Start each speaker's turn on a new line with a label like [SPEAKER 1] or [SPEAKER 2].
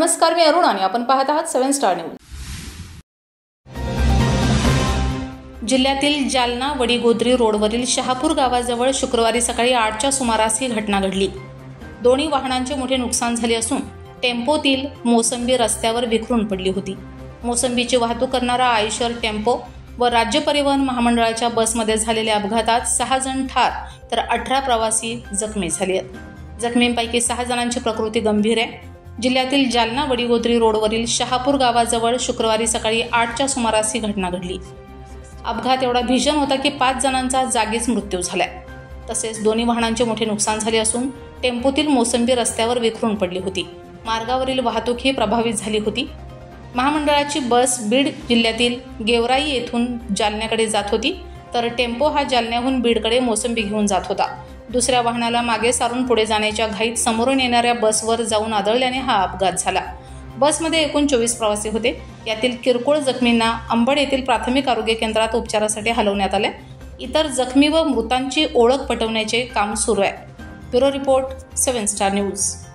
[SPEAKER 1] नमस्कार, मी अरुण आणि आपण पाहत आहात 7 स्टार न्यूज। जिल्ह्यातील जालना वडीगोद्री रोडवरील शहापूर गावाजवळ शुक्रवारी सकाळी 8च्या सुमारास ही घटना घडली। दोन्ही वाहनांचे मोठे नुकसान झाले असून टेम्पोतील मोसंबी रस्त्यावर विखरून पडली होती। मोसंबीची वाहतूक करणारा आयशर टेम्पो व राज्य परिवहन महामंडळाच्या बसमध्ये झालेल्या अपघातात 6 जण ठार तर 18 प्रवासी जखमी झाले आहेत। जखमींपैकी 6 जणांची प्रकृती गंभीर आहे। जिल्ह्यातील जालना वडीगोद्री रोडवरील शहापूर गावाजवळ शुक्रवारी सकाळी 8च्या सुमारास ही घटना घडली। अपघात एवढा भीषण होता की 5 जणांचा जागीच मृत्यू झाला। तसेच दोन्ही वाहनांचे मोठे नुकसान झाले असून टेम्पोतील मोसंबी रस्त्यावर विखरून पडली होती। मार्गावरील वाहतूकही प्रभावित झाली होती। महामंडळाची बस बीड जिल्ह्यातील गेवराई येथून जालन्याकडे जात होती, तर टेम्पो हा जालन्याहून बीडकडे मोसंबी घेऊन जात होता। दुसऱ्या वाहनाला मागे सारून पुढे जाण्याच्या घाईत समोरून येणाऱ्या बसवर जाऊन आदळल्याने हा अपघात झाला। बसमध्ये एकूण 24 प्रवासी होते। यातील किरकोळ जखमींना अंबड येथील प्राथमिक आरोग्य केंद्रात उपचारासाठी हलवण्यात आले। इतर जखमी व मृतांची ओळख पटवण्याचे काम सुरू आहे। Bureau report 7 Star news.